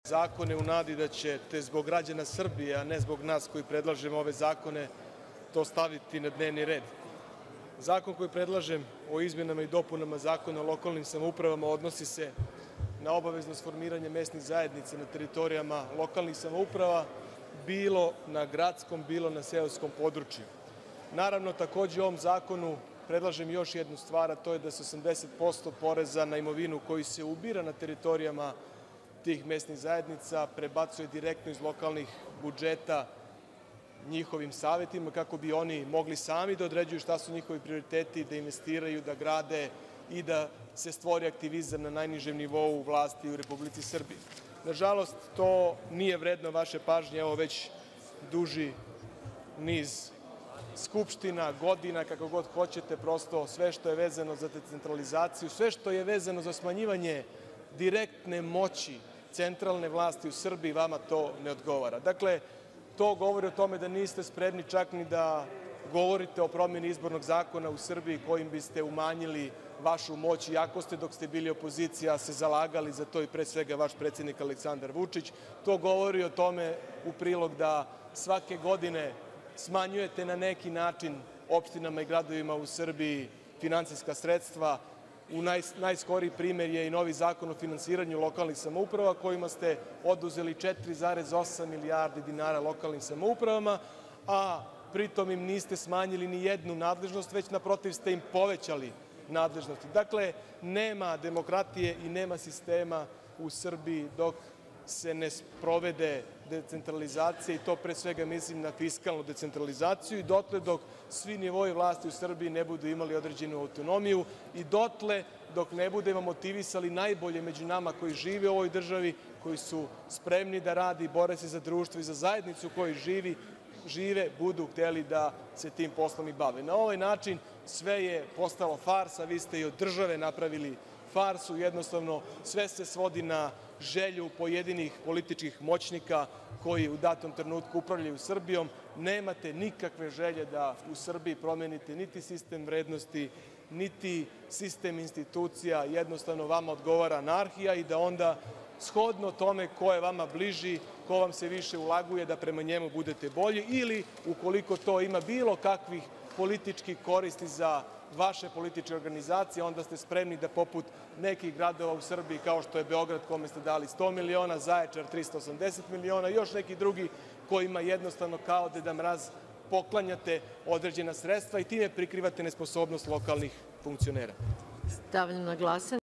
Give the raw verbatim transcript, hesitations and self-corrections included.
zakone u nadi da ćete zbog građana Srbije, a ne zbog nas koji predlažemo ove zakone, to staviti na dnevni red. Zakon koji predlažem o izmenama i dopunama Zakona o lokalnim samoupravama odnosi se na obavezno formiranje mesnih zajednica na teritorijama lokalnih samouprava, bilo na gradskom, bilo na seoskom području. Naravno, takođe u ovom zakonu predlažem još jednu stvar, a to je da se osamdeset posto poreza na imovinu koji se ubira na teritorijama tih mesnih zajednica prebacuje direktno iz lokalnih budžeta njihovim savetima, kako bi oni mogli sami da određuju šta su njihovi prioriteti, da investiraju, da grade i da se stvori aktivizam na najnižem nivou vlasti u Republici Srbiji. Nažalost, to nije vredno vaše pažnje, evo već duži niz skupština, godina, kako god hoćete, prosto sve što je vezano za decentralizaciju, sve što je vezano za smanjivanje direktne moći centralne vlasti u Srbiji, vama to ne odgovara. Dakle, to govori o tome da niste spremni čak ni da govorite o promeni izbornog zakona u Srbiji kojim biste umanjili vašu moć, iako ste dok ste bili opozicija se zalagali za to i pre svega vaš predsednik Aleksandar Vučić. To govori o tome u prilog da svake godine smanjujete na neki način opštinama i gradovima u Srbiji finansijska sredstva. U najskoriji primer je i novi Zakon o finansiranju lokalnih samouprava kojima ste oduzeli četiri zarez osam milijardi dinara lokalnim samoupravama, a pritom im niste smanjili ni jednu nadležnost, već naprotiv ste im povećali nadležnosti. Dakle, nema demokratije i nema sistema u Srbiji dok se ne sprovede decentralizacija, i to pre svega mislim na fiskalnu decentralizaciju, i dotle dok svi nivoi vlasti u Srbiji ne budu imali određenu autonomiju i dotle dok ne budemo motivisali najbolje među nama koji žive u ovoj državi, koji su spremni da rade i bore se za društvo i za zajednicu u kojoj žive, budu hteli da se tim poslom i bave. Na ovaj način sve je postalo farsa, vi ste i od države napravili farsu, jednostavno sve se svodi na želju pojedinih političkih moćnika koji u datom trenutku upravljaju Srbijom. Nemate nikakve želje da u Srbiji promenite niti sistem vrednosti, niti sistem institucija, jednostavno vama odgovara anarhija i da onda shodno tome ko je vama bliži, ko vam se više ulaguje, da prema njemu budete bolji, ili ukoliko to ima bilo kakvih političkih koristi za vaše političke organizacije, onda ste spremni da poput nekih gradova u Srbiji, kao što je Beograd kome ste dali sto miliona, Zaječar trista osamdeset miliona i još neki drugi kojima jednostavno kao Deda Mraz poklanjate određena sredstva i time prikrivate nesposobnost lokalnih funkcionera. Stavljam na glasanje.